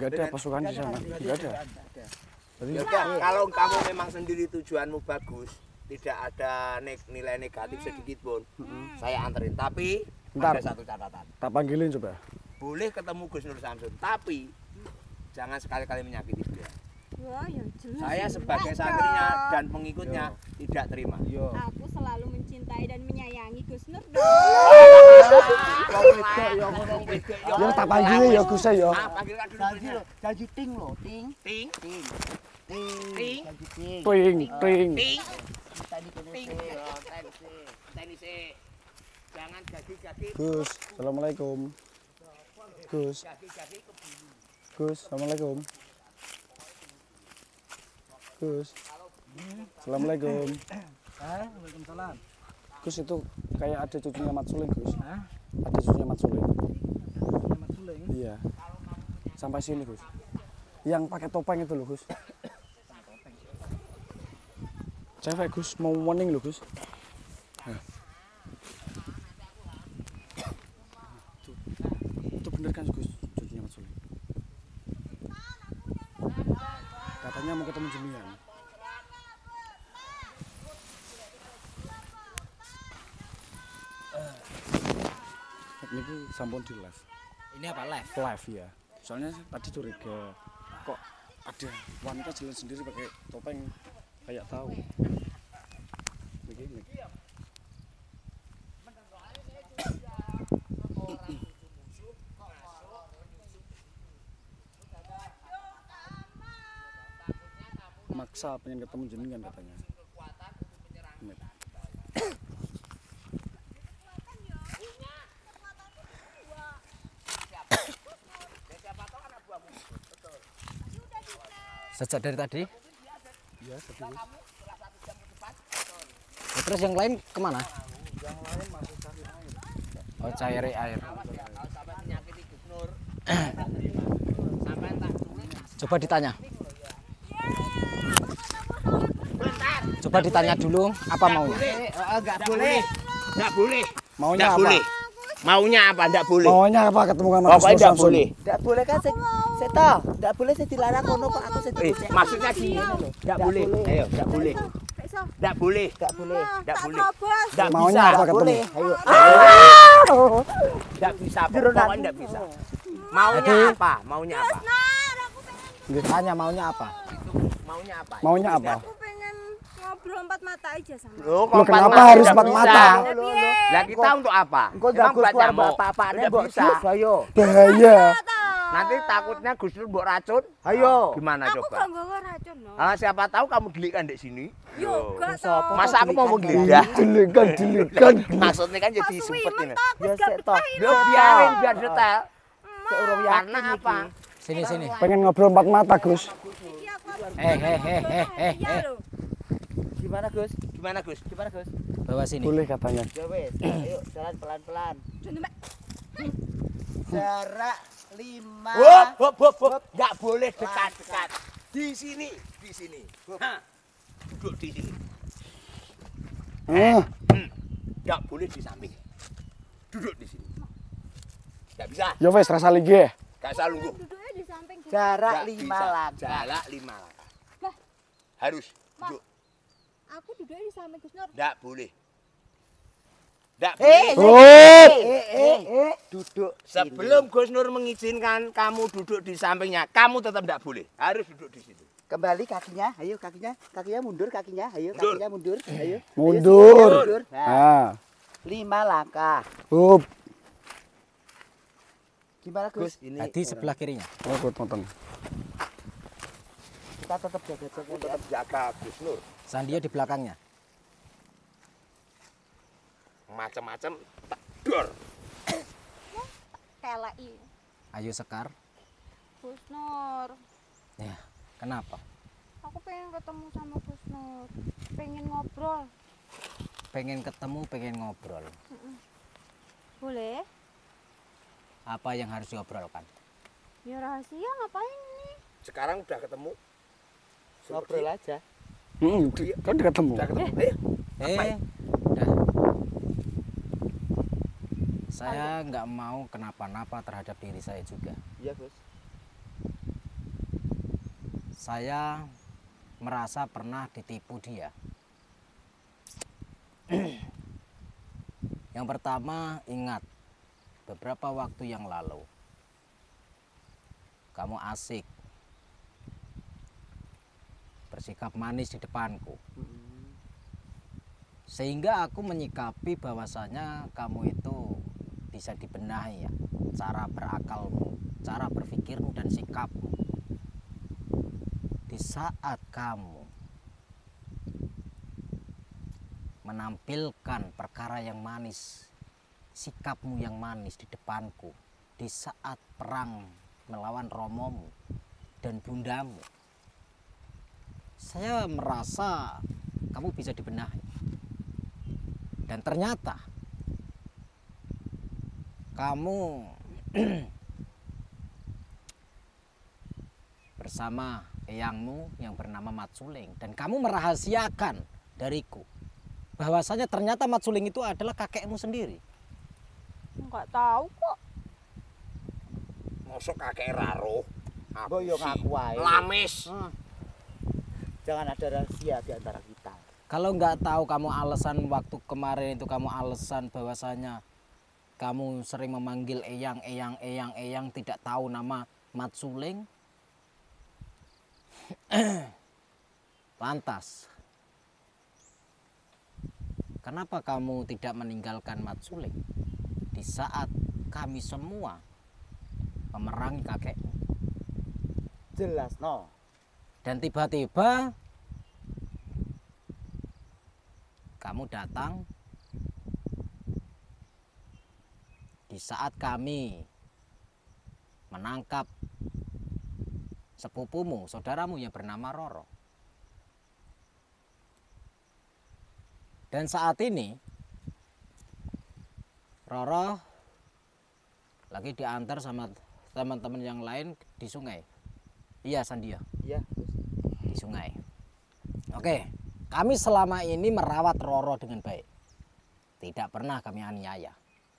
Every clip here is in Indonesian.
Nggak ada pasukan di sana. Nggak ada. Jadi kalau kamu memang sendiri tujuanmu bagus, tidak ada nilai negatif sedikit pun, saya anterin. Tapi Bentar. ada satu catatan. tak panggilin coba. Boleh ketemu Gus Nur Samsun, tapi jangan sekali-kali menyakiti dia. Wah, ya jelas. Saya sebagai santrinya dan pengikutnya tidak terima. Aku selalu mencintai dan menyayangi Gus Nur. Ya tak panggilin ya Gus ya. Panggilkan dulu. Janji ting loh, ting. Ting, Ting. ting, Janji ting. Ting, ting. ting, Tadi ting. kene. Tenisi. Jangan gagi-gagi. Gus, assalamualaikum. Gus, Gagi-gagi ke bulu. Gus, assalamualaikum. Gus, assalamualaikum. Waalaikumsalam. Gus itu kayak ada cucunya Mat Suling Gus. Hah? Ada cucunya Mat Suling. Mat Suling. Iya. Sampai sini Gus. Yang pakai topeng itu loh Gus. Cewek Gus mau warning loh Gus. Nah. Itu bener kan Gus cucunya Mat Suling. Katanya mau ketemu Jemian. Ini sampun di live. Ini apa live? Live ya. Soalnya tadi curiga kok ada wanita jalan sendiri pakai topeng kayak tahu. Begini. Maksa pengen ketemu jenengan katanya. Ini. Sejak dari tadi? Iya, tadi. Terus yang lain kemana? Yang lain masih cari air. Oh, cair air. Sampai menyakiti Gus Nur. Sampai tak sulit. Coba ditanya. Coba ditanya dulu apa maunya. Enggak boleh. Enggak boleh. Maunya Enggak apa? boleh. Maunya apa? Enggak boleh. Maunya apa ketemu sama Gus Pokoknya Nur enggak Samsun? boleh. Enggak boleh kan Seto. Enggak boleh saya dilarang kono kok aku saya Maksudnya gini. Enggak boleh. Ayo, enggak boleh. Enggak boleh. Enggak boleh. Enggak boleh. Terobos. Enggak Maunya bisa. apa ketemu? Boleh. Ayo. Enggak bisa. Pokoknya enggak bisa. Maunya Jadi- apa? Maunya apa? Tanya maunya apa? Maunya apa? Maunya apa? Aku pengen ngobrol empat mata aja sama. Loh, Loh, kenapa harus empat mata? Lah kita untuk apa? Engko Emang jago buat keluar nyamuk? bapak-bapakne Udah mbok bisa. jus ayo. Bahaya. Nanti takutnya Gus Nur mbok racun. Ayo. Gimana Aku coba? gak bawa racun no. Siapa tahu kamu gelikan di sini. Yo, gak Sopo? tau. Masa aku mau Gelikan menggeledah? Dilikan. Maksudnya kan jadi Pas sempetin. wimen tak, Ya aku gak sik toh. betah. Lo biarin biar detail. Urung yakin Karena apa? Sini sini. Pengen ngobrol empat mata Gus. Iki aku Eh. lho. Gimana Gus? Gimana Gus? Gimana Gus? Bawa sini. Boleh katanya. Ya wes, ayo jalan pelan-pelan. Contoh, Mbak. Jarak 5. Hop. Nggak boleh dekat-dekat. Di sini. Hah. Duduk di sini. Nggak boleh di samping. Duduk di sini. Nggak bisa. Ya wes rasa lagi. Nggak usah lungguh. Duduknya di samping. Jarak Nggak 5 bisa. langkah. Jarak 5 langkah. Lah. Harus duduk. Aku duduknya di samping Gus Nur. Nggak boleh. Nggak Eh, boleh. duduk. Sebelum Gus Nur mengizinkan kamu duduk di sampingnya, kamu tetap nggak boleh. Harus duduk di situ. Kembali kakinya, ayo kakinya mundur kakinya, ayo Mundur. kakinya mundur, ayo. Mundur. Ayo, mundur. Nah, Nah, 5 langkah. up. Gimana Gus? Ini Tadi sebelah kirinya. Oh, kuat moten. Kita tetap jaga-jaga. kamu tetap jaga Gus Nur. Sandia di belakangnya. Macam-macam dor. Kelai. Ayo Sekar. Gus Nur. Ya, kenapa? Aku pengen ketemu sama Gus Nur. Pengen ngobrol. Pengen ketemu, pengen ngobrol. Boleh? Apa yang harus diobrolkan? Ya rahasia ngapain nih? Sekarang udah ketemu. Ngobrol aja. Kan udah ketemu. Udah ketemu. Ngapain? Udah. Saya nggak mau kenapa-napa terhadap diri saya juga. Iya Gus. Saya merasa pernah ditipu dia. Yang pertama, ingat beberapa waktu yang lalu kamu asik bersikap manis di depanku, sehingga aku menyikapi bahwasanya kamu itu bisa dibenahi ya, cara berakalmu, cara berpikirmu dan sikapmu. Di saat kamu menampilkan perkara yang manis, sikapmu yang manis di depanku, di saat perang melawan romomu dan bundamu, saya merasa kamu bisa dibenahi. Dan ternyata kamu bersama eyangmu yang bernama Mat Suling, dan kamu merahasiakan dariku bahwasanya ternyata Mat Suling itu adalah kakekmu sendiri. Enggak tahu kok. Mosok kakek Raro. Mbok yo ngaku wae. Lamis. Jangan ada rahasia di antara kita. Kalau nggak tahu kamu alasan waktu kemarin itu, kamu alasan bahwasanya kamu sering memanggil eyang, tidak tahu nama Mat Suling. Lantas, kenapa kamu tidak meninggalkan Mat Suling di saat kami semua memerangi kakekmu? Jelas no. Dan tiba-tiba kamu datang di saat kami menangkap sepupumu, saudaramu yang bernama Roro. Dan saat ini Roro lagi diantar sama teman-teman yang lain di sungai. Iya, Sandia. Iya, Di sungai. Oke, kami selama ini merawat Roro dengan baik. Tidak pernah kami aniaya.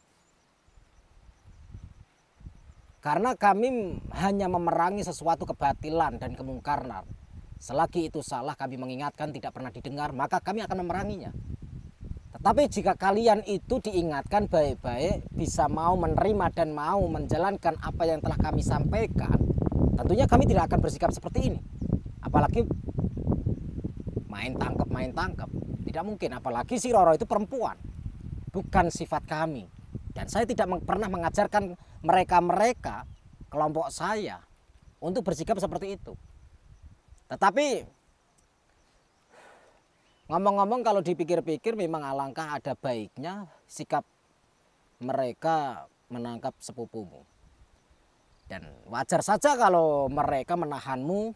Karena kami hanya memerangi sesuatu kebatilan dan kemungkaran. Selagi itu salah, kami mengingatkan, tidak pernah didengar, maka kami akan memeranginya. Tetapi jika kalian itu diingatkan baik-baik, bisa mau menerima dan mau menjalankan apa yang telah kami sampaikan, tentunya kami tidak akan bersikap seperti ini. Apalagi main tangkap. Tidak mungkin, apalagi si Roro itu perempuan. Bukan sifat kami. Dan saya tidak pernah mengajarkan mereka kelompok saya untuk bersikap seperti itu. Tetapi ngomong-ngomong, kalau dipikir-pikir memang alangkah ada baiknya sikap mereka menangkap sepupumu. Dan wajar saja kalau mereka menahanmu,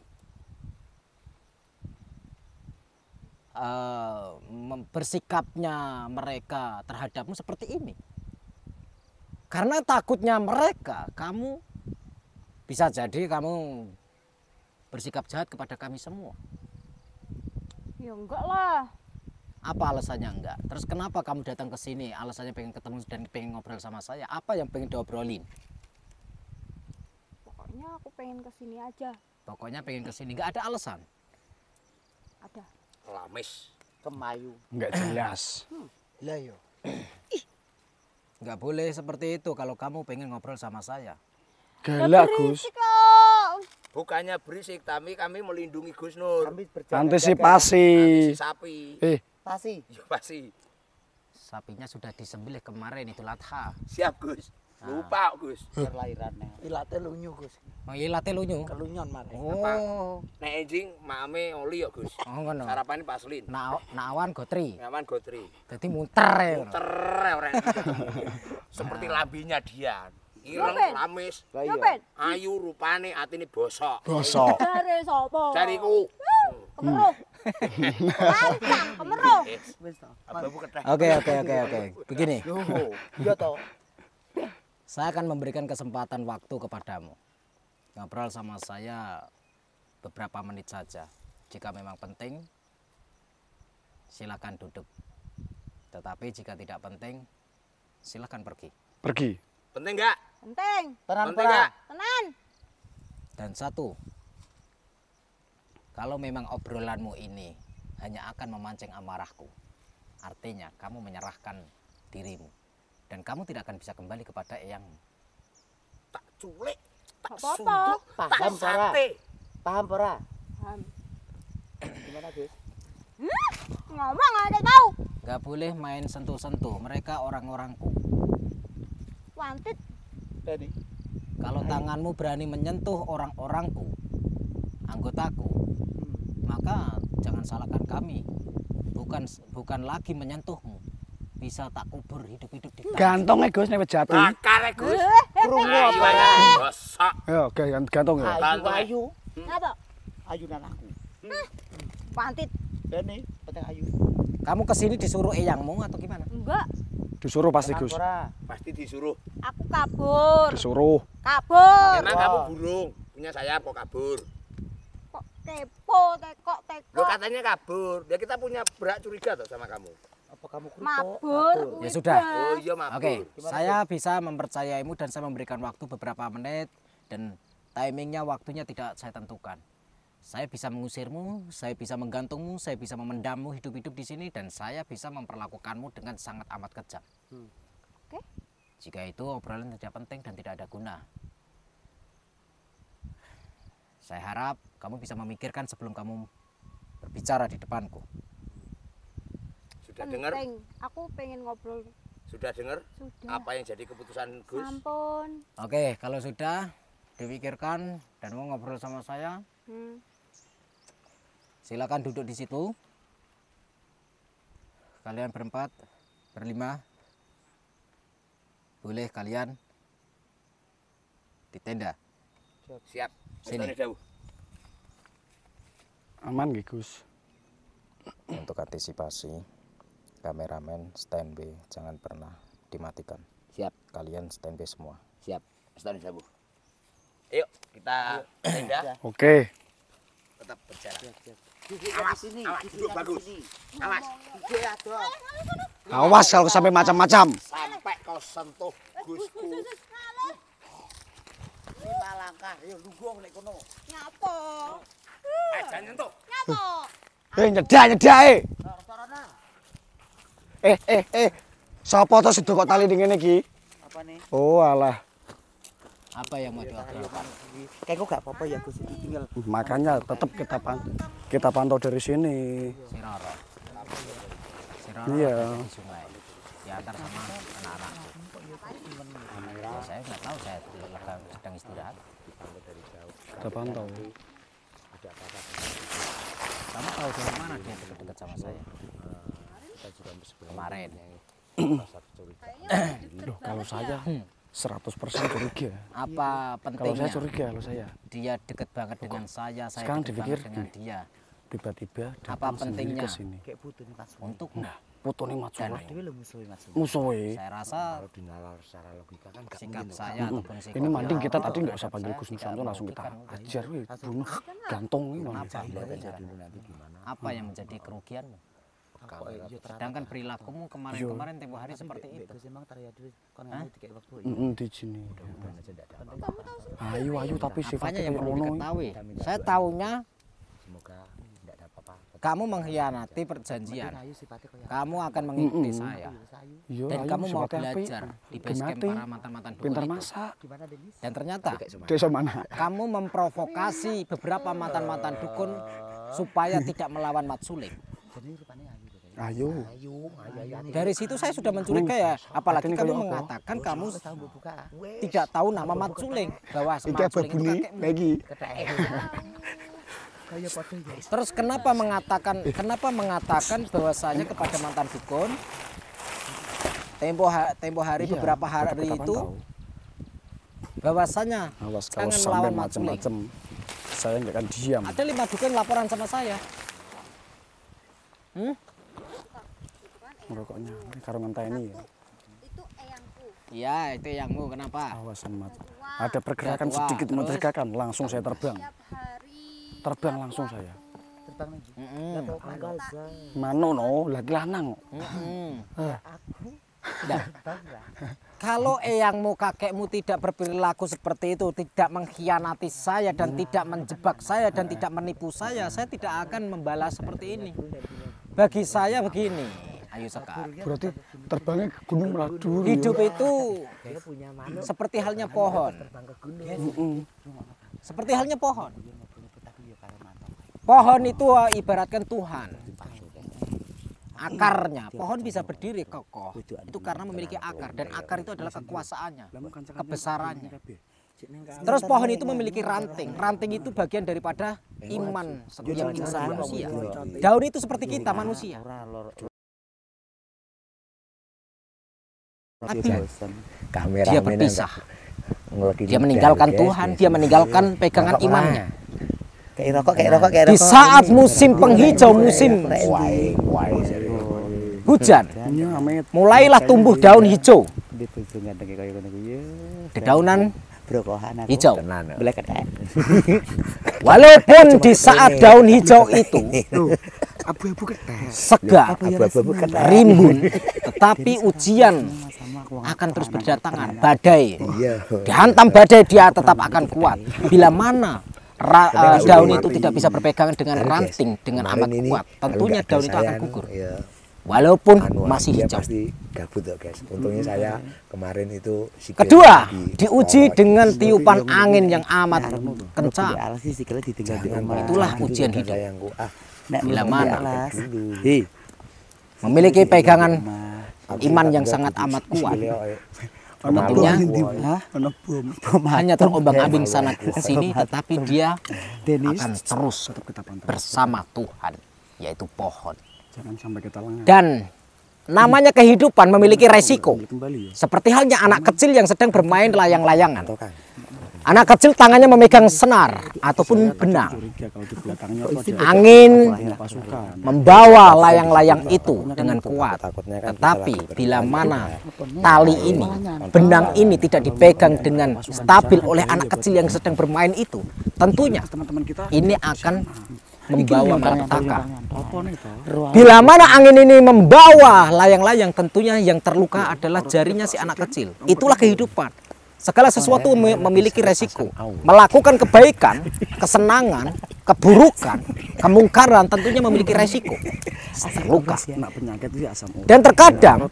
bersikapnya mereka terhadapmu seperti ini. Karena takutnya mereka, kamu bisa jadi kamu bersikap jahat kepada kami semua. Ya enggak lah. Apa alasannya enggak? Terus kenapa kamu datang ke sini? Alasannya pengen ketemu dan pengen ngobrol sama saya. Apa yang pengen diobrolin? Pokoknya aku pengen kesini aja. Pokoknya pengen ke sini, enggak ada alasan. Ada. Lamis. Kemayu. Enggak jelas. Lah yo. Enggak boleh seperti itu kalau kamu pengen ngobrol sama saya. Galak, Gus. Berisik kok. Bukannya berisik, tapi kami melindungi Gus Nur. Kami berjaga-jaga. Antisipasi. Sapi. Pasti. Ya pasti. Sapinya sudah disembelih kemarin, Idul Adha. Siap Gus. Lupa Gus. Perlairannya. Ilate lunyu, Gus. Oh iya, late lunyu. Kelunyon mare. Oh. Nek enjing mame oli ya Gus. Oh ngono. Sarapane paslin. Nak awan gotri. Ngawan gotri. Jadi muter ya. Muter ora. Seperti lambinya dia. Ireng Yopen. lamis, Lah iya. Yopen. ayu rupane, atine bosok. Bosok. Dari sopo? Jariku. Kemeruh. Lancang, kemeruh. Wis to. Abamu keteh. Oke. Begini. Loh, iya to. Saya akan memberikan kesempatan waktu kepadamu. Ngobrol sama saya beberapa menit saja. Jika memang penting, silakan duduk. Tetapi jika tidak penting, silakan pergi. Pergi. Penting enggak? Penting. Tenan Penting ora? enggak? Tenan. Dan satu, Kalau memang obrolanmu ini hanya akan memancing amarahku, artinya kamu menyerahkan dirimu dan kamu tidak akan bisa kembali kepada eyangmu. Tak culik, tak Gak apa-apa. sunduk, tak Paham, Pora? sate. Paham pora? Paham. Gimana Gus? Ngomong aja tahu. Gak boleh main sentuh-sentuh, mereka orang-orangku. Wantit. Tadi. Kalau tanganmu berani menyentuh orang-orangku, anggotaku, maka jangan salahkan kami. Bukan lagi menyentuhmu, bisa tak kubur hidup-hidup di tanah. Gantong Gus nek jati. Bakar Gus. Krungu Ayo apa? aja, gosok. Ya, gantung ya. Ayu. Apa? Ayu nan aku. Wantit. Dene, penting ayu. Kamu kesini disuruh eyangmu atau gimana? Enggak. Disuruh pasti Tenang, Gus. Pora. Pasti disuruh. Aku kabur. Disuruh. Kabur. Emang Wah. kamu burung, punya sayap kok kabur. Kok kepo, tekok. Lo katanya kabur. Ya kita punya berak curiga tuh sama kamu. Apa kamu krungu? Mabur. Ya sudah. Oh iya mabur. Oke, saya bisa mempercayaimu dan saya memberikan waktu beberapa menit dan timingnya waktunya tidak saya tentukan. Saya bisa mengusirmu, saya bisa menggantungmu, saya bisa memendammu hidup-hidup di sini dan saya bisa memperlakukanmu dengan sangat amat kejam. Oke. Jika itu obrolan tidak penting dan tidak ada guna. Saya harap kamu bisa memikirkan sebelum kamu berbicara di depanku. Sudah dengar? Penting. Aku pengen ngobrol. Sudah dengar? Sudah. Apa yang jadi keputusan Gus? Sampun. Oke, kalau sudah dipikirkan dan mau ngobrol sama saya, silakan duduk di situ. Kalian berempat, berlima, boleh kalian di tenda. Siap. Sini. Sini jauh. Aman nggih Gus. Untuk antisipasi, kameramen standby, jangan pernah dimatikan. Siap. Kalian standby semua. Siap. Stand jauh. Ayo kita tenda Oke. tetap berjalan. Awas sini. Awas, duduk bagus. Awas. Ide ada. Awas kalau sampai macam-macam. Sampai kau sentuh Gusku. 5 langkah. Ayo lungguh nek kono. Nyapa? Jangan nyentuh. Nyapa? Nyedak Sorona. Sapa to sedo kok tali ning ngene iki? Apa nih? Oh alah. Apa yang mau diobrolkan? Kayak kok gak apa-apa ya Gus, tinggal. Makanya tetap kita pantau dari sini. Siroro. Iya. Di sungai. Diantar sama anak-anakku. Ya, saya nggak tahu, saya sedang istirahat. Kita pantau. Kamu tahu dari mana dia dekat-dekat sama saya? Kemarin. Loh, kalau saya 100% curiga. Apa Kalau saya pentingnya curiga kalau saya. dia dekat banget dengan saya Sekarang dekat dipikir banget dengan dia. Tiba-tiba Apa datang sendiri pentingnya? ke sini. Kayak putu nih Mas. Untuk Foto nih Matsura. Dhewe lho musuhe Mas. Musuhe. saya rasa Kalau dinalar secara logika kan gak sikap mungkin. saya ataupun sikap Ini mending kita orang tadi nggak terhadap usah panggil saya Gus tidak Nusanto, langsung kita merugikan. ajar weh, bunuh gantung ini. Apa? Lihat aja dulu nanti gimana. Apa yang menjadi kerugianmu? Kamera Sedangkan perilakumu kemarin-kemarin tempo hari seperti itu. Gus emang tarya dhewe kon Hah? ngene dikek wektu. Di sini. aja enggak ada apa-apa. Ayu tapi Apanya sifatnya yang kayak perlu ngono. diketahui? Saya tahunya Semoga enggak ada apa-apa. kamu mengkhianati perjanjian. Ayu sifatnya koyo Kamu akan mengikuti saya. Iya, Dan Ayu kamu mau sifatnya apik. belajar di base camp Gemati. para mantan-mantan dukun Pintar itu. masak. gimana Denis? Dan ternyata Desa mana? kamu memprovokasi beberapa mantan-mantan dukun supaya tidak melawan Mat Suling. Jadi rupane Ayu. ayu. Dari situ saya sudah mencurigai ya, apalagi Ini kamu kayak apa? mengatakan kamu Tahu mbok buka. tidak tahu nama Mat Suling, bahwa Iki Mat Suling itu babune kakekmu. lagi. Kayak padha ya. Terus kenapa mengatakan bahwasanya kepada mantan dukun tempo hari Iya, beberapa hari tetap kita itu pantau. bahwasanya Awas kalau jangan sampai melawan Mat Suling. macam-macam, saya nggak akan diam. Ada 5 dukun laporan sama saya. Merokoknya, ini karo ngenteni ya. Itu eyangku. Iya, itu yangmu. Kenapa? Awas Mat. Ada pergerakan Udah tua, sedikit terus? mencurigakan, langsung saya terbang. Tiap hari. Terbang langsung saya. Terbang lagi. Mm-mm. Mano no, lagi lanang. Mm-mm. Kalau eyangmu, kakekmu tidak berperilaku seperti itu, tidak mengkhianati saya dan tidak menjebak saya dan tidak menipu saya tidak akan membalas seperti ini. Bagi saya begini, ayo Sekar. Berarti terbangnya ke Gunung Meradur. Hidup itu seperti halnya pohon. Seperti halnya pohon. Pohon itu ibaratkan Tuhan. Akarnya, pohon bisa berdiri kokoh itu karena memiliki akar, dan akar itu adalah kekuasaannya, kebesarannya. Terus pohon itu memiliki ranting, ranting itu bagian daripada iman setiap insan manusia. Daun itu seperti kita manusia. Tapi dia berpisah, dia meninggalkan Tuhan, dia meninggalkan pegangan imannya. Kayak rokok. Di saat musim penghijau, musim hujan, mulailah tumbuh daun hijau, dedaunan hijau. Walaupun di saat daun hijau itu segar, rimbun, tetapi ujian akan terus berdatangan. Badai, dihantam badai, dia tetap akan kuat. Bila mana daun itu tidak bisa berpegangan dengan ranting dengan amat kuat, tentunya daun itu akan gugur. Walaupun masih hijau. Pasti gabut ya guys. Untungnya saya kemarin itu kedua, diuji dengan tiupan angin yang amat kencang. Itulah ujian hidup. Bila mana memiliki pegangan iman yang sangat amat kuat, tentunya hanya terombang-ambing sana sini, tetapi dia akan terus bersama Tuhan, yaitu pohon. Dan namanya kehidupan memiliki resiko. Seperti halnya anak kecil yang sedang bermain layang-layangan. Anak kecil tangannya memegang senar ataupun benang. Angin membawa layang-layang itu dengan kuat. Tetapi bila mana tali ini, benang ini tidak dipegang dengan stabil oleh anak kecil yang sedang bermain itu, tentunya ini akan membawa malapetaka. Bila mana angin ini membawa layang-layang, tentunya yang terluka adalah jarinya si anak kecil. Itulah kehidupan. Segala sesuatu memiliki resiko. Melakukan kebaikan, kesenangan, keburukan, kemungkaran tentunya memiliki resiko. Terluka. Dan terkadang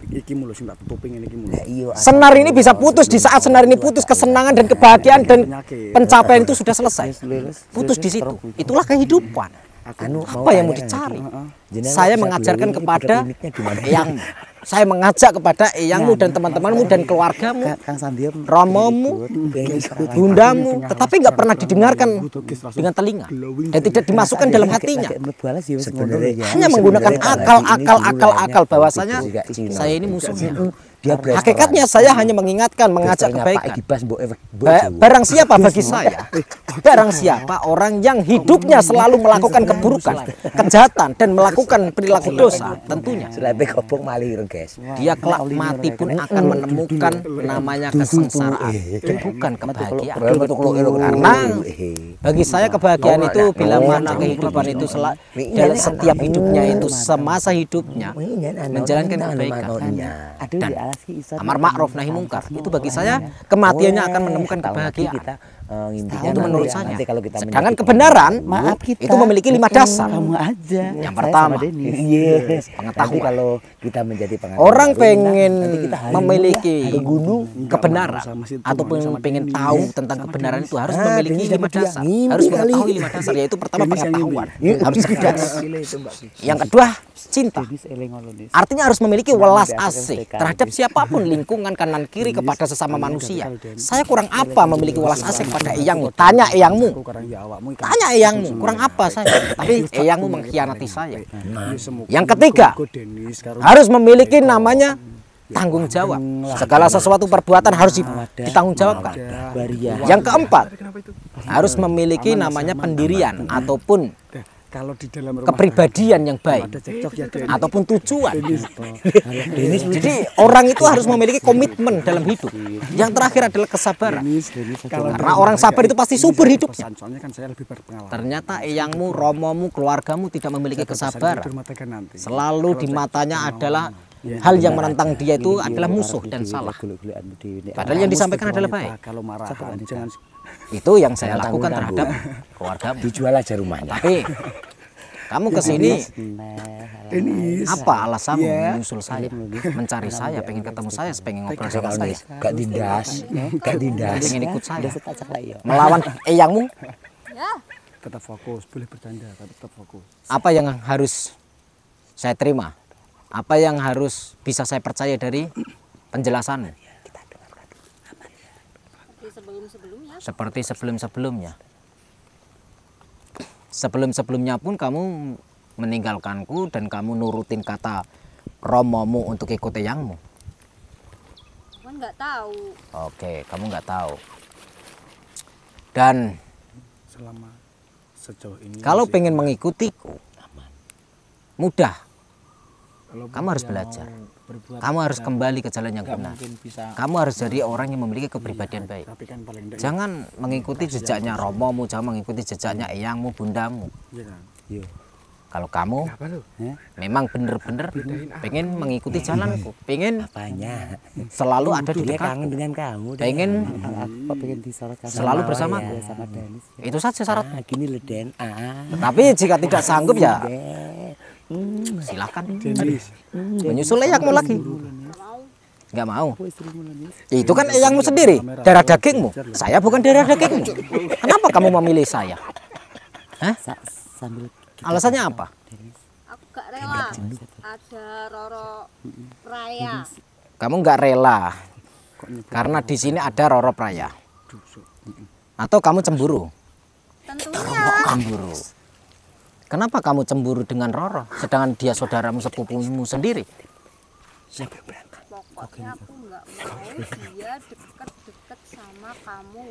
senar ini bisa putus. Di saat senar ini putus, kesenangan dan kebahagiaan dan pencapaian itu sudah selesai. Putus di situ. Itulah kehidupan. Apa yang mau dicari? Saya mengajarkan kepada eyangmu, saya mengajak kepada eyangmu dan teman-temanmu dan keluargamu, romomu, bundamu, tetapi nggak pernah didengarkan dengan telinga dan tidak dimasukkan dalam hatinya. Hanya menggunakan akal bahwasanya saya ini musuhnya. Hakikatnya saya hanya mengingatkan, mengajak kebaikan. Barang siapa bagi saya, barang siapa orang yang hidupnya selalu melakukan keburukan, kejahatan dan melakukan perilaku dosa, tentunya dia kelak mati pun akan menemukan namanya kesengsaraan, bukan kebahagiaan. Karena bagi saya kebahagiaan itu bila mana kehidupan itu dalam setiap hidupnya itu semasa hidupnya menjalankan kebaikan dan amar ma'ruf nahi mungkar, itu bagi saya kematiannya akan menemukan kebahagiaan. Itu menurut saya. Sedangkan kebenaran itu memiliki 5 dasar. Yang pertama, pengetahuan. Orang pengen memiliki kebenaran ataupun pengen tahu tentang kebenaran itu harus memiliki 5 dasar. Harus mengetahui 5 dasar, yaitu pertama pengetahuan, harus cerdas. Yang kedua, cinta. Artinya harus memiliki welas asih terhadap siapapun, lingkungan, kanan kiri, kepada sesama manusia. Saya kurang apa memiliki welas asih pada eyangmu? Tanya eyangmu. Tanya eyangmu, kurang apa saya? Tapi eyangmu mengkhianati saya. Yang ketiga, harus memiliki namanya tanggung jawab. Segala sesuatu perbuatan harus ditanggungjawabkan. Yang keempat, harus memiliki namanya pendirian ataupun kepribadian yang baik ataupun tujuan. Jadi orang itu harus memiliki komitmen dalam hidup. Yang terakhir adalah kesabaran. Karena orang sabar itu pasti subur hidupnya. Ternyata eyangmu, romomu, keluargamu tidak memiliki kesabaran. Selalu di matanya adalah hal yang menentang dia itu adalah musuh dan salah. Padahal yang disampaikan adalah baik. Kalau marahan jangan Itu yang saya lakukan terhadap keluargamu. Dijual aja rumahnya. Tapi kamu kesini apa alasanmu menyusul saya, mencari saya, pengen ketemu saya, pengen ngobrol sama saya, Gak tindas. pengen ikut saya, melawan eyangmu? Ya. tetap fokus, boleh bercanda tapi tetap fokus. Apa yang harus saya terima? Apa yang harus bisa saya percaya dari penjelasanmu? Seperti sebelum-sebelumnya. Sebelum-sebelumnya pun kamu meninggalkanku dan kamu nurutin kata romomu untuk ikut eyangmu. Kan nggak tahu. Oke, kamu nggak tahu. Dan Selama sejauh ini kalau masih- pengen mengikutiku, mudah. kalau Kamu harus yang belajar. mau berbuat Kamu harus dan kembali ke jalan yang nggak benar. mungkin bisa, Kamu harus jadi orang yang memiliki kepribadian baik. tapi kan paling enggak Jangan mengikuti jejaknya romomu, jangan mengikuti jejaknya eyangmu, bundamu. ya kan. Kalau kamu memang bener-bener pengen mengikuti jalanku, pengen Apanya? selalu ada di Dia dekatku, kangen dengan kamu. pengen Apa pengen disorot selalu bersamaku. sama Danis? Itu saja syarat. Ah, gini loh Den. Tapi jika tidak sanggup ya silakan menyusul eyangmu lagi. Nggak mau. Itu kan eyangmu sendiri, darah dagingmu. Saya bukan darah dagingmu. Kenapa kamu memilih saya? Hah? Sambil Alasannya apa? Aku gak rela. Ada Roro Raya. Kamu nggak rela karena di sini ada Roro Praya. Atau kamu cemburu? Tentunya. Cemburu. Kenapa kamu cemburu dengan Roro, sedangkan dia saudaramu sepupumu sendiri? Pokoknya aku nggak mau dia deket-deket sama kamu.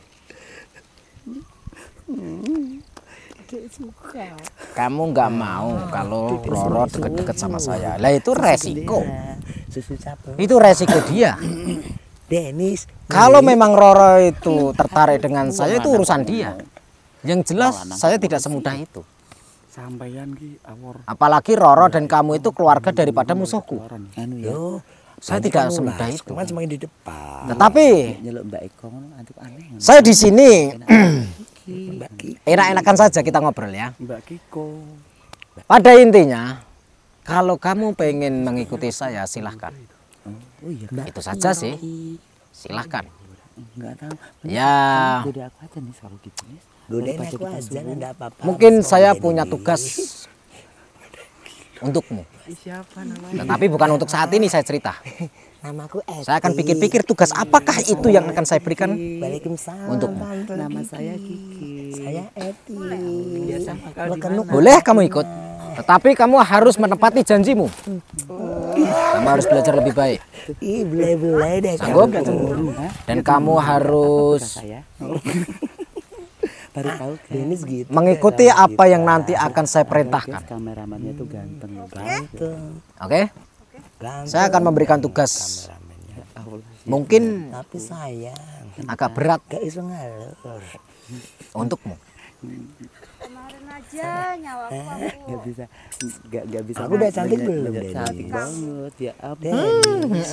Kamu nggak mau kalau Roro deket-deket sama saya. Lah itu resiko. Susu capek. Itu resiko dia. Denis. Kalau memang Roro itu tertarik dengan saya itu urusan dia. Yang jelas saya tidak semudah itu. Sampeyan ki awor Apalagi Roro dan kamu itu keluarga daripada musuhku. anu ya. Yo. Saya tidak semudah itu. Cuma semakin di depan. Tetapi Nyeluk Mbak Eko ngono antuk aneh. saya di sini Mbak Ki. enak-enakan saja kita ngobrol ya. Mbak Kiko. Pada intinya, kalau kamu pengen mengikuti saya silahkan. Oh iya, Mbak. Itu saja sih. Silahkan. Enggak tahu. Ya, Goda aku aja nih kalau gitu. Nis. Godain aku aja enggak apa-apa. mungkin saya punya tugas untukmu. Siapa namanya? Tetapi bukan untuk saat ini saya cerita. Namaku Eti. Saya akan pikir-pikir tugas apakah itu yang akan saya berikan Waalaikumsalam. untukmu. Nama saya Kiki. Saya Eti. Biasa kau di Kenuk. Boleh kamu ikut, tetapi kamu harus menepati janjimu. Kamu harus belajar lebih baik. Ih, belai-belai deh. Sanggup? kamu. Dan kamu harus saya. Baru tahu kan. Denis gitu. mengikuti apa yang nanti akan saya perintahkan. Kameramannya tuh ganteng loh. Ganteng. Oke? Ganteng. Saya akan memberikan tugas mungkin Tapi sayang. agak berat Gak iso ngalor. untukmu. Kemarin aja nyawaku aku. Gak bisa. Gak bisa. Aku udah cantik belum, Denis? Denis? Cantik banget ya ampun. Denis.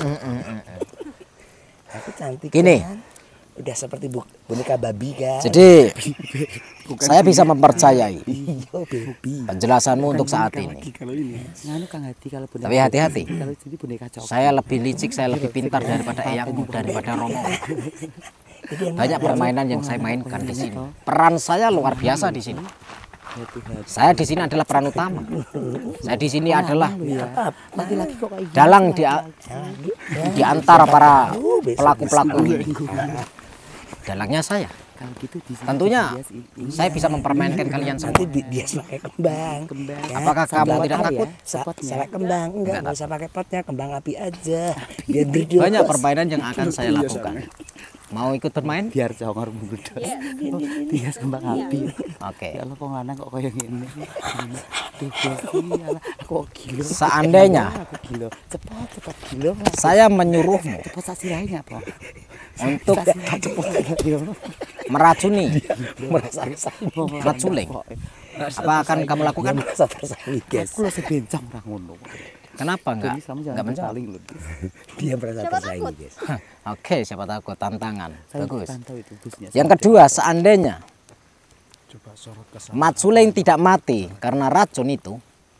Aku cantik. Gini. kan? Udah seperti boneka babi kan. Jadi saya bisa mempercayai Iya, baby. penjelasanmu untuk saat ini. Kalau ini Nganu Kang Hati kalau boneka. Tapi hati-hati. Kalau jadi boneka coklat. Saya lebih licik, saya lebih pintar daripada eyangmu, daripada Romo. Banyak permainan yang saya mainkan di sini. Peran saya luar biasa di sini. Saya di sini adalah peran utama. Saya di sini adalah Laki-laki kok kayak dalang di antara para pelaku-pelaku. Dalangnya saya. kalau gitu di sini Tentunya dia sih- saya bisa mempermainkan kalian Nanti semua. dia pakai kembang. Kembang. Apakah kamu tidak takut? Salah kembang enggak usah pakai potnya, kembang api aja. Biar berdua. Banyak permainan yang akan saya lakukan. Mau ikut bermain? biar congor meledos. Dia kembang api. Oke. Ya Allah kok lanang kok kayak gini. Iyalah kok gila. Seandainya Aku gila. Cepat gila. saya menyuruhmu Cepat sasilahnya apa? untuk Cepat gila. meracuni merasa Ratsuling, apa akan kamu lakukan? merasa tersalih, guys. Aku lo sebencang ra ngono. Kenapa enggak? Jadi kamu jangan Enggak menjawab. paling loh. Dia merasa Siapa tersaingi, takut? guys. Oke, siapa takut tantangan. Saya Bagus. pantau itu busnya. Yang kedua, seandainya Coba sorot ke sana. Mat Suling tidak mati karena racun itu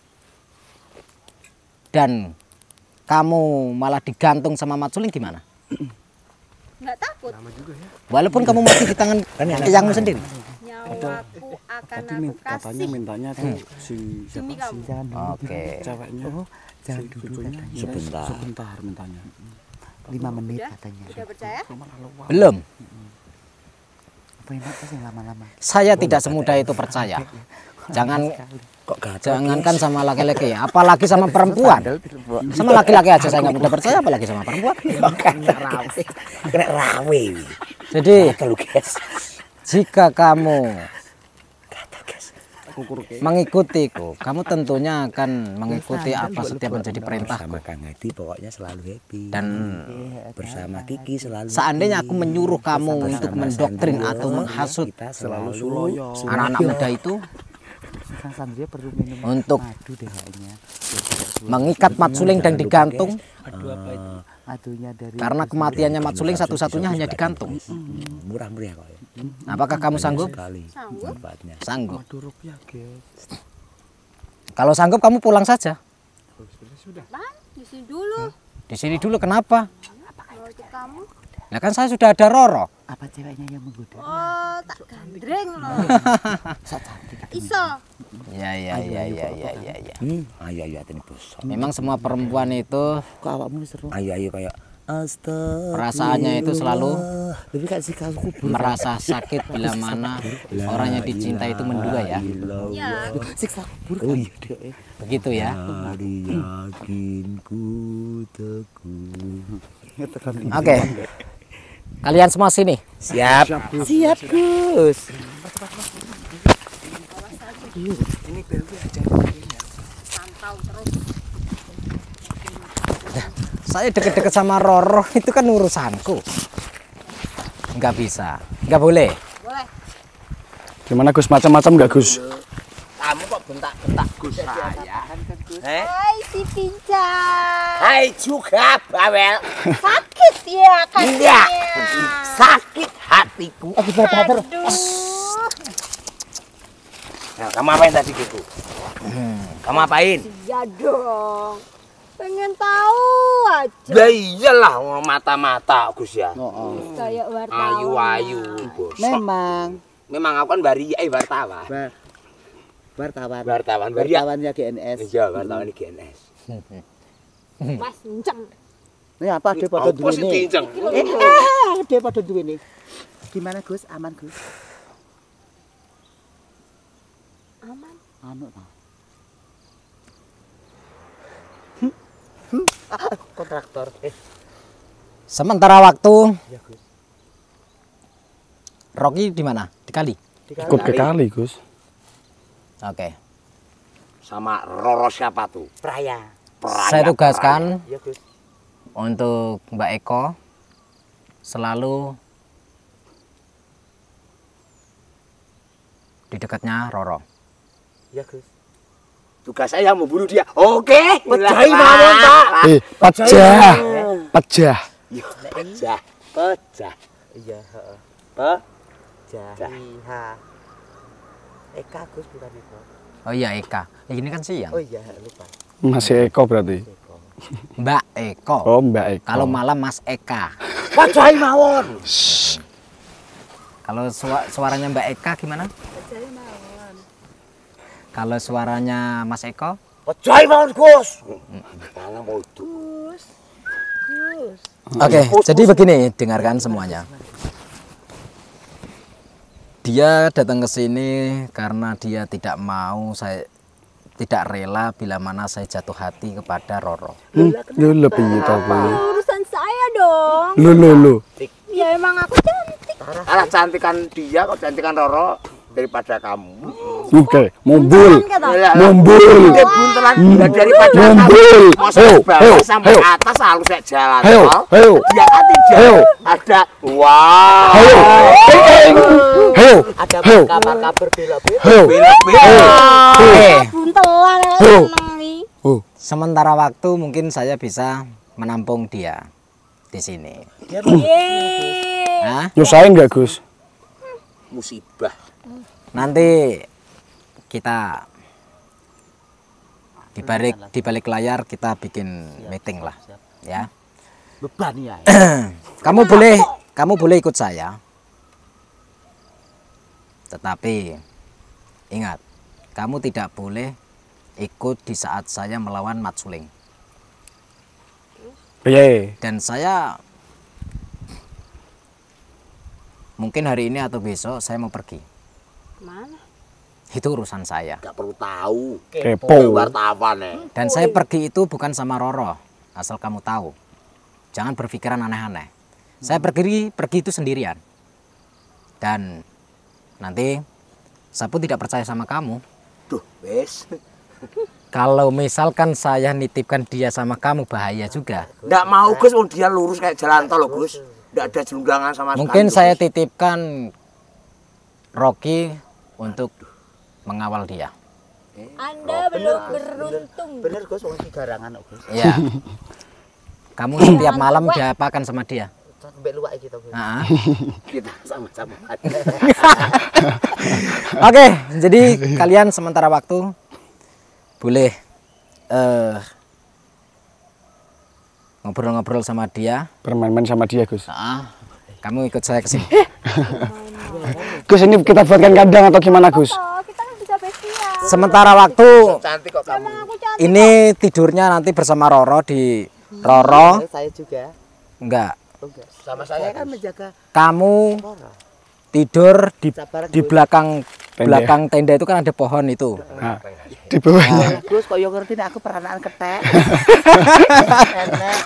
dan kamu malah digantung sama Mat Suling gimana? Nggak takut. Walaupun kamu mati di tangan eyangmu sendiri. Nyawaku akan Tadi aku katanya kasih mintanya tuh si demi siapa kamu. Jangan dulu. Oke. ceweknya Jangan si dulu cucunya katanya. Sebentar. sebentar mintanya 5 menit Udah? katanya. Udah percaya? Belum. Apa enak sih yang lama-lama? Saya tidak semudah itu percaya. Jangan Kok gatal? jangankan sama laki-laki, apalagi sama perempuan. Sama laki-laki aja saya nggak mudah percaya, apalagi sama perempuan. Kena rawe. Jadi Gatal, guys. jika kamu Gatal, guys. kukur ke mengikutiku, kamu tentunya akan mengikuti apa setiap menjadi perintahku. Sama Kang Hadi pokoknya selalu happy. Dan bersama Kiki selalu seandainya aku happy. menyuruh kamu Bersama untuk mendoktrin Sandro, atau menghasut kita selalu selalu suloyo. anak-anak muda itu Kang Sandria perlu minum Untuk madu deh kayaknya. mengikat Mat Suling dan digantung, Aduh apa itu? Madunya dari karena kematiannya Mat Suling satu-satunya hanya digantung. murah meriah kok ya. Apakah kamu sanggup? Sekali Sanggup. manfaatnya. Sanggup. rupiah guys. Kalau sanggup kamu pulang saja. Bang, di sini dulu. Di sini dulu kenapa? Mau ikut kamu? Nah kan saya sudah ada Roro. apa ceweknya yang menggoda? Oh, tak gandreng loh. Iso. Ya. Ayo atene bos. Memang semua perempuan itu Kok awakmu seru? Ayo kayak astagfirullah. perasaannya itu selalu Lebih kayak si kalau kubur. merasa sakit bila mana orang yang dicinta itu mendua ya. Ya. Siksa kubur. Oh iya deh. Begitu ya. Hari yakin ku teguh. Oke. Kalian semua sini. Siap. Siap, Gus. Pantau terus. Saya deket-deket sama Roro itu kan urusanku. Nggak bisa, nggak boleh. Boleh. Gimana Gus, macam-macam nggak Gus? Kamu kok bentak-bentak Gus saya? Hai si pincang. Hai juga bawel. Sakit ya kakinya. Iya. Sakit hatiku. Aduh. Nah, kamu apain tadi gitu? Kamu apain? Ya dong. Pengen tahu aja. Ya iyalah mata-mata Gus ya. Kayak wartawan. Ayu-ayu bos. Memang Memang aku kan wartawan. wartawan. Wartawan Baria. Wartawannya GNS. Iya, wartawan di GNS. Mas enceng. Ini apa dia pada Apa sih duwe ini? cincang? Dia pada duwe ini. Gimana Gus? Aman Gus? Aman. Anu ta. Kontraktor. Sementara waktu Ya Gus. Rocky di mana? Di kali. Ikut ke kali Gus. Oke. Sama Roro siapa tuh? Praya. Saya tugaskan Ya Gus. untuk Mbak Eko selalu di dekatnya Roro. Ya Gus. Tugas saya membunuh dia. Oke. Pecai mawon, Pak. Pecah. Pecah. Ya, pecah. Pecah. Iya, heeh. Jahiha. Eka Gus bukan itu. Oh iya Eka. Ini kan siang. Oh iya, lupa. Masih Eko berarti. Mbak Eko. Oh Mbak Eko. Kalau malam Mas Eka. Pecah mawon. Kalau suaranya Mbak Eka gimana? Kalau suaranya Mas Eko? Pecah mawon Gus. Malah mau itu. Oke, jadi begini, dengarkan semuanya. Dia datang ke sini karena dia tidak mau, saya tidak rela bila mana saya jatuh hati kepada Roro. Lu lebih itu Urusan saya dong. Lu. Ya emang aku cantik. Alah cantikan dia kok cantikan Roro daripada kamu. Oke, mumbul. Kata. Mumbul. Dia buntelan daripada kamu. Mumbul. Masa bawah sampai atas harus saya jalan Heo, tol. heo. Dia kan tidak ada. Wow. Heo. Ada Heo. kabar-kabar berbeda-beda. Heo. Bela-bela. Oke, Buntelan Oh. seneng nih. sementara waktu mungkin saya bisa menampung dia di sini. Hah? Nyusahin nggak Gus? Musibah. Nanti kita di balik layar kita bikin meeting lah, ya. Beban ya. Kamu boleh ikut saya. Tetapi ingat, kamu tidak boleh ikut di saat saya melawan Mat Suling. Iya. Dan saya mungkin hari ini atau besok saya mau pergi. Kemana? Itu urusan saya. Gak perlu tahu. Kepo. Wartawan ya. Dan saya pergi itu bukan sama Roro, asal kamu tahu. Jangan berpikiran aneh-aneh. Saya pergi itu sendirian. Dan nanti saya pun tidak percaya sama kamu. Duh, wes. Kalau misalkan saya nitipkan dia sama kamu, bahaya juga. Nggak mau Gus, wong dia lurus kayak jalan tol loh Gus. Nggak ada jelunggangan sama sekali. Mungkin saya Gus. titipkan Rocky untuk mengawal dia. Anda belum beruntung. Bener Gus, wong iki garangan kok Gus. Iya. Kamu setiap malam diapakan sama dia? Sampai luwak iki to Gus. Ah. Kita sama-sama. Oke, jadi kalian sementara waktu boleh ngobrol-ngobrol sama dia. Bermain-main sama dia Gus. Kamu ikut saya ke sini. Gus ini kita buatkan kandang atau gimana Gus? Oh, kita kan bisa bestial. Sementara waktu Cantik kok kamu. Aku cantik. ini tidurnya nanti bersama Roro di Roro. Saya juga. Enggak. Enggak. Sama Saya saya kan menjaga Kamu Roro. tidur Sabar, di Gus. belakang tenda itu kan ada pohon itu. Nah, di bawahnya. Gus kok yo ngerti nek aku peranaan ketek. Enak.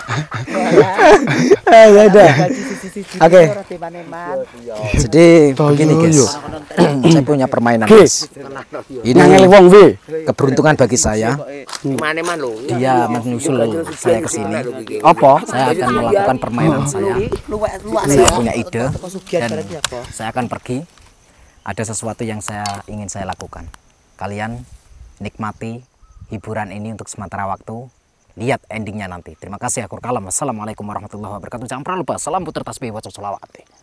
Ya udah. Oke. Oke. Jadi begini guys, saya punya permainan Guys, guys. nangel Ini wong wi. keberuntungan bagi saya. Mana-mana lo. Dia menyusul saya ke sini. Apa? Saya akan melakukan permainan saya. Saya punya ide dan saya akan pergi. Ada sesuatu yang ingin saya lakukan. Kalian nikmati hiburan ini untuk sementara waktu. Lihat endingnya nanti. Terima kasih. Akur kalam. Assalamualaikum warahmatullahi wabarakatuh. Jangan pernah lupa salam puter tasbih wa sholawat.